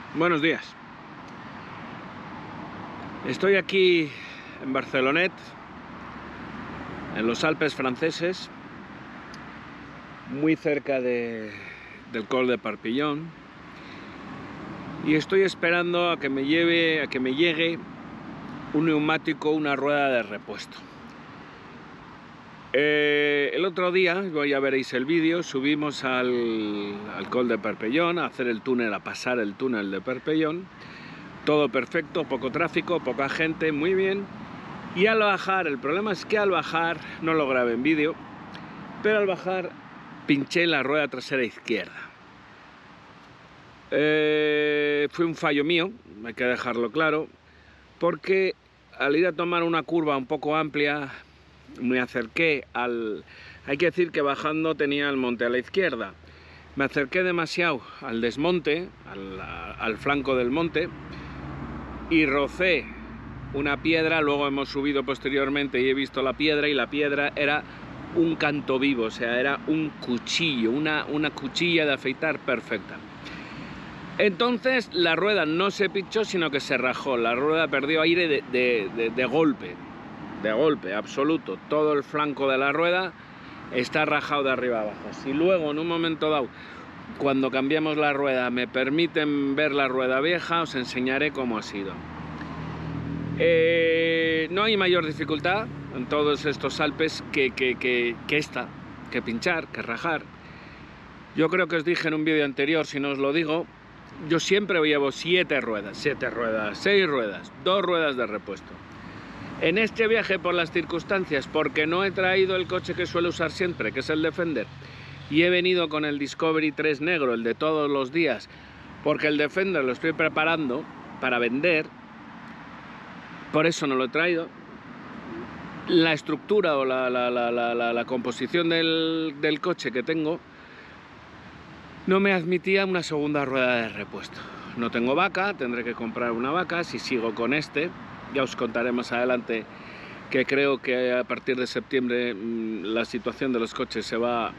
Buenos días. Estoy aquí en Barcelonet, en los Alpes franceses, muy cerca del Col de Parpillon, y estoy esperando a que me llegue un neumático, una rueda de repuesto. El otro día, ya veréis el vídeo, subimos al Col de Parpillon a hacer el túnel, a pasar el túnel de Parpillon. Todo perfecto, poco tráfico, poca gente, muy bien. Y al bajar, el problema es que al bajar, no lo grabé en vídeo, pero al bajar pinché la rueda trasera izquierda. Fue un fallo mío, hay que dejarlo claro, porque al ir a tomar una curva un poco amplia, me acerqué hay que decir que bajando tenía el monte a la izquierda. Me acerqué demasiado al desmonte, al flanco del monte, y rocé una piedra. Luego hemos subido posteriormente y he visto la piedra, y la piedra era un canto vivo, o sea, era un cuchillo, una cuchilla de afeitar perfecta. Entonces la rueda no se pinchó, sino que se rajó. La rueda perdió aire de golpe absoluto. Todo el flanco de la rueda está rajado de arriba abajo. Si luego en un momento dado, cuando cambiamos la rueda, me permiten ver la rueda vieja, os enseñaré cómo ha sido. No hay mayor dificultad en todos estos Alpes que pinchar, que rajar. Yo creo que os dije en un vídeo anterior, si no os lo digo, yo siempre llevo 6 ruedas, 2 ruedas de repuesto. En este viaje, por las circunstancias, porque no he traído el coche que suelo usar siempre, que es el Defender, y he venido con el Discovery 3 negro, el de todos los días, porque el Defender lo estoy preparando para vender, por eso no lo he traído. La estructura o la composición del coche que tengo no me admitía una segunda rueda de repuesto. No tengo vaca, tendré que comprar una vaca. Si sigo con este, ya os contaré más adelante, que creo que a partir de septiembre la situación de los coches se va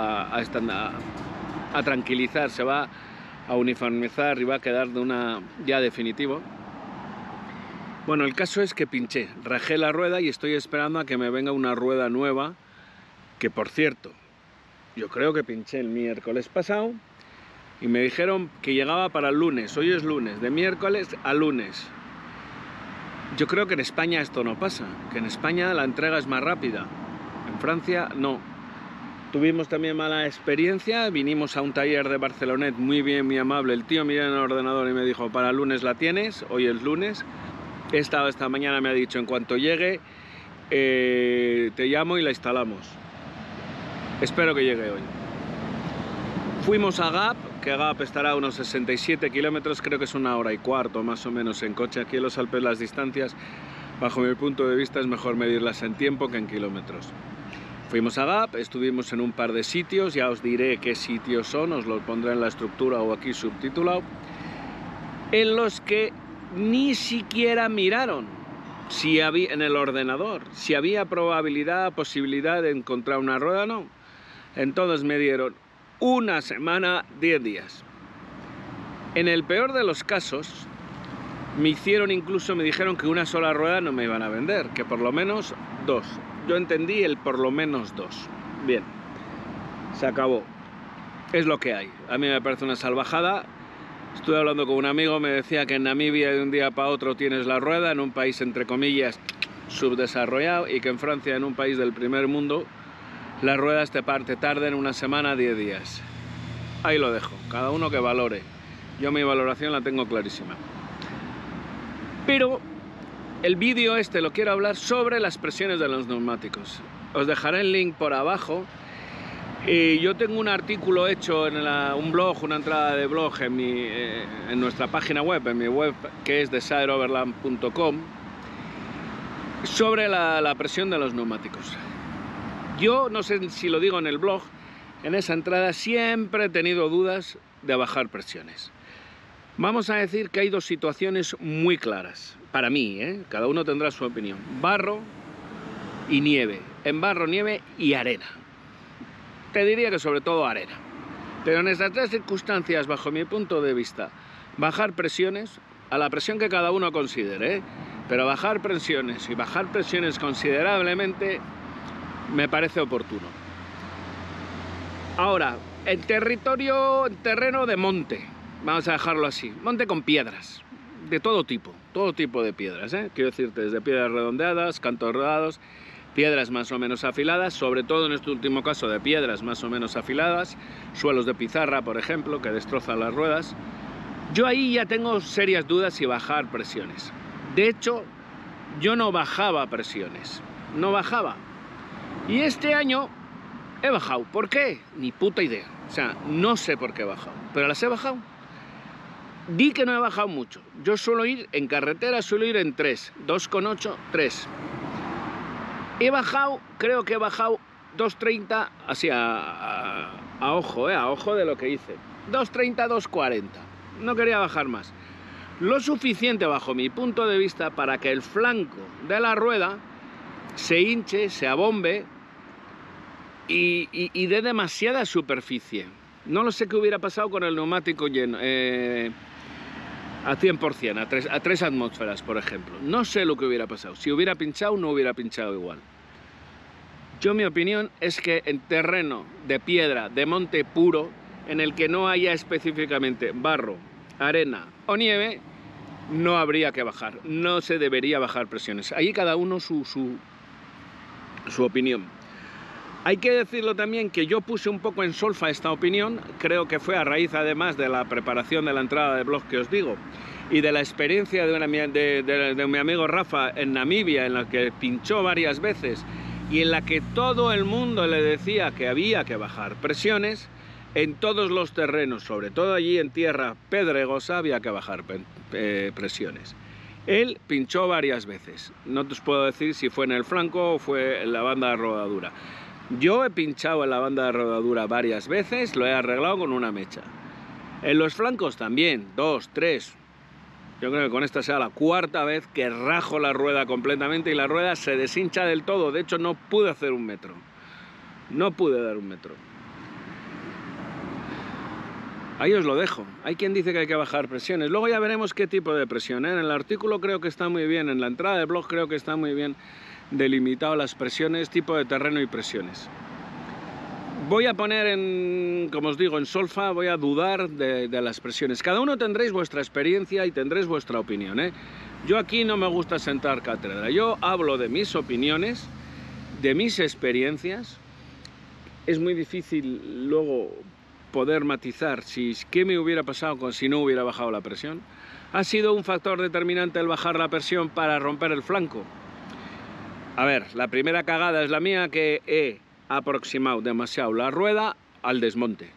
a tranquilizar, se va a uniformizar y va a quedar ya definitivo. Bueno, el caso es que pinché, rajé la rueda y estoy esperando a que me venga una rueda nueva, que por cierto, yo creo que pinché el miércoles pasado y me dijeron que llegaba para el lunes. Hoy es lunes, de miércoles a lunes. Yo creo que en España esto no pasa, que en España la entrega es más rápida. En Francia no. Tuvimos también mala experiencia, vinimos a un taller de Barcelonet muy bien, muy amable. El tío miró en el ordenador y me dijo, para el lunes la tienes, hoy es lunes. Esta mañana me ha dicho, en cuanto llegue, te llamo y la instalamos. Espero que llegue hoy. Fuimos a Gap, que Gap estará a unos 67 kilómetros, creo que es 1 hora y cuarto más o menos en coche. Aquí en los Alpes las distancias, bajo mi punto de vista, es mejor medirlas en tiempo que en kilómetros. Fuimos a Gap, estuvimos en un par de sitios, ya os diré qué sitios son, os lo pondré en la estructura o aquí subtitulado, en los que ni siquiera miraron si había en el ordenador, si había posibilidad de encontrar una rueda o no. Entonces me dieron una semana, 10 días. En el peor de los casos, me dijeron que una sola rueda no me iban a vender, que por lo menos 2. Yo entendí el por lo menos 2. Bien, se acabó. Es lo que hay. A mí me parece una salvajada. Estuve hablando con un amigo, me decía que en Namibia de un día para otro tienes la rueda, en un país entre comillas subdesarrollado, y que en Francia, en un país del primer mundo, las ruedas te tardan 1 semana, 10 días. Ahí lo dejo, cada uno que valore. Yo mi valoración la tengo clarísima. Pero el vídeo lo quiero hablar sobre las presiones de los neumáticos. Os dejaré el link por abajo. Yo tengo un artículo hecho en un blog, una entrada de blog en nuestra página web, en mi web, que es desireoverland.com, sobre la presión de los neumáticos. Yo no sé si lo digo en el blog, en esa entrada siempre he tenido dudas de bajar presiones. Vamos a decir que hay 2 situaciones muy claras, para mí, cada uno tendrá su opinión: barro y nieve. En barro, nieve y arena. Te diría que sobre todo arena. Pero en estas 3 circunstancias, bajo mi punto de vista, bajar presiones a la presión que cada uno considere, ¿eh? Pero bajar presiones y bajar presiones considerablemente me parece oportuno. Ahora, en terreno de monte, vamos a dejarlo así, monte con piedras, de todo tipo de piedras, ¿eh? Quiero decirte, desde piedras redondeadas, cantos rodados, piedras más o menos afiladas, sobre todo en este último caso de piedras más o menos afiladas, suelos de pizarra, por ejemplo, que destrozan las ruedas. Yo ahí ya tengo serias dudas si bajar presiones. De hecho, yo no bajaba presiones, no bajaba. Y este año he bajado. ¿Por qué? Ni puta idea. O sea, no sé por qué he bajado, pero las he bajado. Di que no he bajado mucho. Yo suelo ir en carretera, suelo ir en 3, 2,8, 3. He bajado, creo que he bajado 2,30, así a ojo de lo que hice. 2,30, 2,40. No quería bajar más. Lo suficiente bajo mi punto de vista para que el flanco de la rueda se hinche, se abombe y dé demasiada superficie. No lo sé qué hubiera pasado con el neumático lleno, a 100%, a 3 atmósferas, por ejemplo. No sé lo que hubiera pasado. Si hubiera pinchado, no hubiera pinchado igual. Yo, mi opinión es que en terreno de piedra, de monte puro, en el que no haya específicamente barro, arena o nieve, no habría que bajar, no se debería bajar presiones. Ahí cada uno su opinión. Hay que decirlo también que yo puse un poco en solfa esta opinión, creo que fue a raíz además de la preparación de la entrada de blog que os digo, y de la experiencia de mi amigo Rafa en Namibia, en la que pinchó varias veces, y en la que todo el mundo le decía que había que bajar presiones. En todos los terrenos, sobre todo allí en tierra pedregosa, había que bajar presiones. Él pinchó varias veces. No te os puedo decir si fue en el flanco o fue en la banda de rodadura. Yo he pinchado en la banda de rodadura varias veces, lo he arreglado con una mecha. En los flancos también, 2, 3. Yo creo que con esta sea la 4ª vez que rajo la rueda completamente y la rueda se deshincha del todo. De hecho, no pude hacer un metro. No pude dar un metro. Ahí os lo dejo. Hay quien dice que hay que bajar presiones. Luego ya veremos qué tipo de presión, ¿eh? En el artículo creo que está muy bien, en la entrada de blog creo que está muy bien delimitado las presiones, tipo de terreno y presiones. Voy a poner como os digo, en solfa, voy a dudar de las presiones. Cada uno tendréis vuestra experiencia y tendréis vuestra opinión, ¿eh? Yo aquí no me gusta sentar cátedra. Yo hablo de mis opiniones, de mis experiencias. Es muy difícil luego poder matizar qué me hubiera pasado si no hubiera bajado la presión. ¿Ha sido un factor determinante el bajar la presión para romper el flanco? A ver, la primera cagada es la mía, que he aproximado demasiado la rueda al desmonte.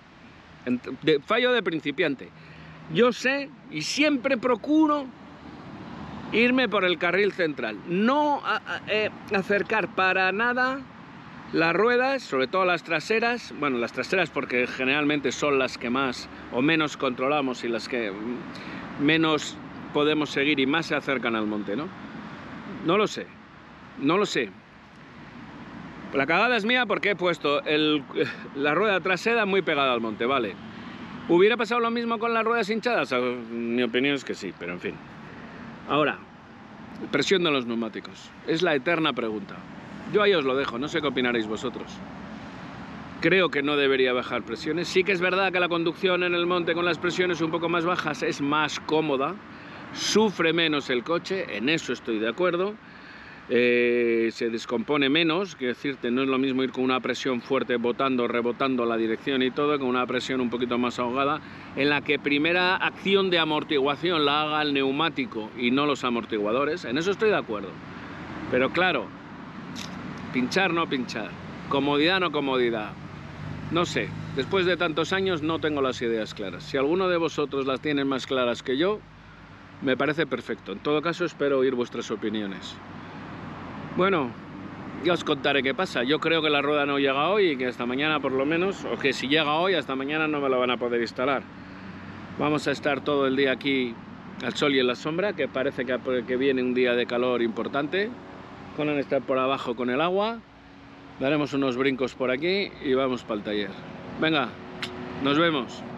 Fallo de principiante. Yo sé y siempre procuro irme por el carril central, no acercar para nada las ruedas, sobre todo las traseras, bueno, las traseras porque generalmente son las que más o menos controlamos y las que menos podemos seguir y más se acercan al monte, ¿no? No lo sé, no lo sé. La cagada es mía porque he puesto la rueda trasera muy pegada al monte, vale. ¿Hubiera pasado lo mismo con las ruedas hinchadas? Mi opinión es que sí, pero en fin. Ahora, presión de los neumáticos. Es la eterna pregunta. Yo ahí os lo dejo, no sé qué opinaréis vosotros. Creo que no debería bajar presiones. Sí que es verdad que la conducción en el monte con las presiones un poco más bajas es más cómoda, sufre menos el coche, en eso estoy de acuerdo. Se descompone menos, quiero decirte, no es lo mismo ir con una presión fuerte rebotando la dirección y todo, con una presión un poquito más ahogada, en la que primera acción de amortiguación la haga el neumático y no los amortiguadores. En eso estoy de acuerdo, pero claro, pinchar no pinchar, comodidad no comodidad, no sé, después de tantos años no tengo las ideas claras. Si alguno de vosotros las tiene más claras que yo, me parece perfecto. En todo caso, espero oír vuestras opiniones. Bueno, ya os contaré qué pasa. Yo creo que la rueda no llega hoy y que hasta mañana por lo menos, o que si llega hoy, hasta mañana no me la van a poder instalar. Vamos a estar todo el día aquí al sol y en la sombra, que parece que viene un día de calor importante. Van a estar por abajo con el agua, daremos unos brincos por aquí y vamos para el taller. Venga, nos vemos.